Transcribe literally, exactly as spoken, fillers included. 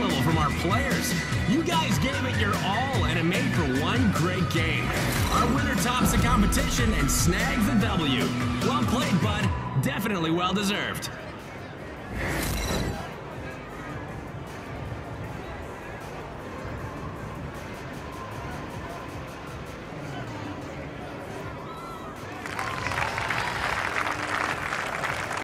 incredible from our players. You guys gave it your all, and it made for one great game. Our winner tops the competition and snags the W. Well played, bud. Definitely well deserved.